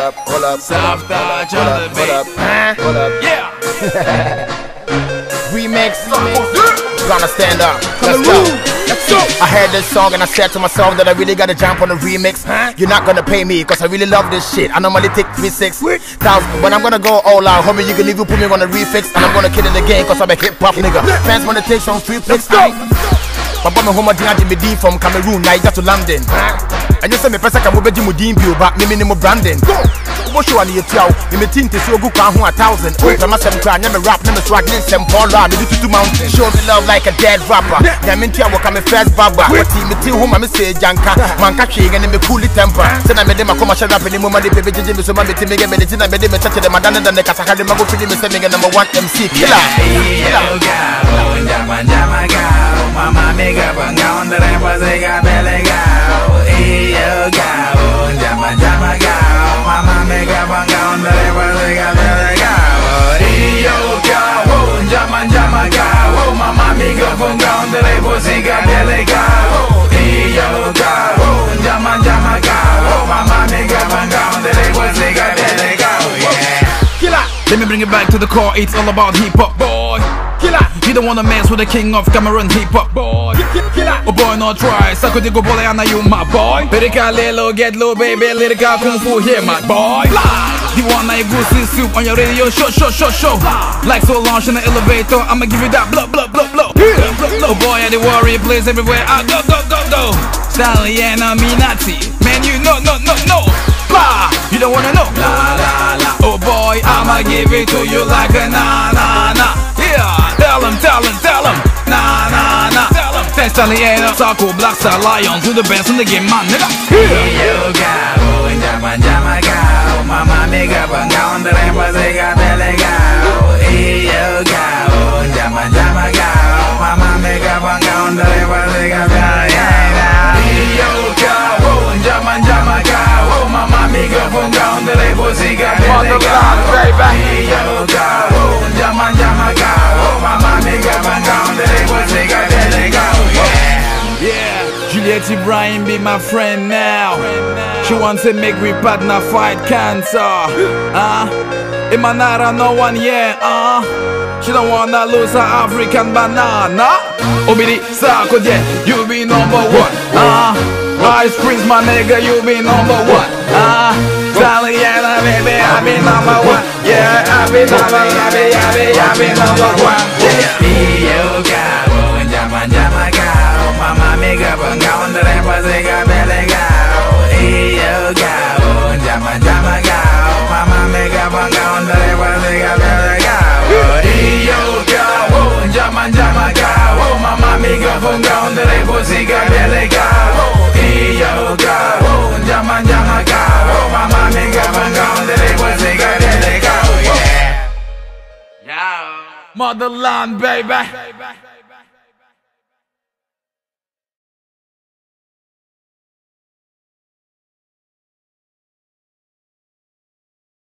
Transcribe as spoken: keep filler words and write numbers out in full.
up, hold up, Soft touch on the beat. Hold up, Yeah. Remix, gonna stand up. Let's go. Let's go. I heard this song and I said to myself that I really gotta jump on the remix. You're not gonna pay me cause I really love this shit. I normally take three six thousand, but I'm gonna go all out. Homie, you can even put me on the refix, and I'm gonna kill it again cause I'm a hip hop nigga. Fans wanna take some free flicks. My bomb home did me D from Cameroon, Niger to London. And you say me person can move Jimu Dimbu, but me minimum branding. What you want to tell? You may think to see a good can a thousand. Oh, I'm a seven cry, never rap, never swag, never some Paul Rab, me do two mountains. Show me love like a dead rapper. Yeah, me tell what I'm a first baba. What team me tell home, I'm a say Janka. Manka King and me cool temper. Then I made them a commercial rap in the moment, the baby Jimmy, so my team again, medicine, I made them a touch of the Madonna than the Casa had the Mago feeling me sending a number one M C killer. Mama make up and go on the ramp, they got belly go. Yo, go, jama, jama, go. Mama make up and go on the ramp, they got belly go. Yo, go, jama, jama, go. Mama make up and go on the ramp, they got belly go. Yo, go, jama, jama, go. Mama make up and go on the ramp, they got belly go. Yeah. Let me bring it back to the core, it's all about hip hop, boy. You don't wanna mess with the king of Cameroon hip hop, boy. Oh boy, no try. Sako de go bole ana you my boy. Lyrical lelo get low, baby. Lyrical kung fu here, my boy. You wanna go see soup on your radio show, show, show, show. Like so launch in the elevator, I'ma give you that blow, blow, blow, blow. Oh boy, I the warrior plays everywhere. I go, go, go, go. Stalliana Minati, man, you know, no, no, no. Blah, you don't wanna know. La la la. Oh boy, I'ma give it to you like a na na na. Yeah, tell him, tell him, tell him. Na na na. Tell him. Thanks Stalliana, Taco, Black Star, Lion, to the best in the game, man, nigga. Yo, go, jama, jama, go. Mama make up and go on the ramp, they got belly go. Yo, go, jama, jama, go. Mama make up and go on the ramp, they got belly go. Yo, go, jama, jama, go. Mama make up and go on the ramp, they got belly go. Yo, go, jama, jama, go. Mama make up and go on the ramp, they got belly go. Yeah, Juliet Ibrahim be my friend now. She wants to make me partner fight cancer. Uh, Imanara no one yeah. Uh, she don't wanna lose her African banana. Obidi Sako yeah, you be number one. Uh, Ice Prince my nigga, you be number one. Uh, Stalliana baby, I be number one. Yeah, I be number, I be, I be, I be number one. Yeah. Yo, go, jama, jama, go. Mama make up and go on the ramp, they got belly go. Yo, go, jama, jama, go. Mama make up and go on the ramp, they got belly go. Yo, go, jama, jama, go. Mama make up and go on the ramp, they got belly go. Yo, go, jama, jama, go. Mama make up and go on the ramp, they got belly go. Yeah. Motherland, baby.